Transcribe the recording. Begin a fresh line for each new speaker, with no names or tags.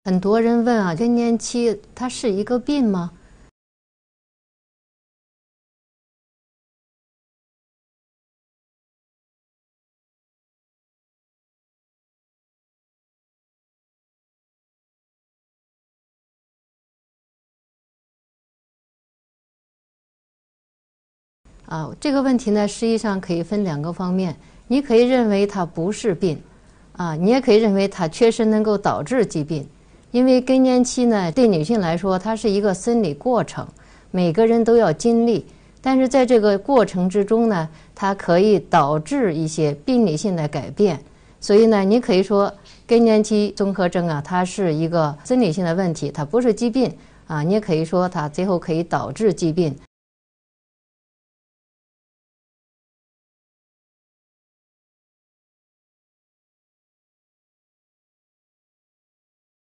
很多人问啊，更年期它是一个病吗？这个问题呢，实际上可以分两个方面。你可以认为它不是病，你也可以认为它确实能够导致疾病。因为更年期呢，对女性来说，它是一个生理过程，每个人都要经历。但是在这个过程之中呢，它可以导致一些病理性的改变。所以呢，你可以说更年期综合征啊，它是一个生理性的问题，它不是疾病你也可以说它最后可以导致疾病。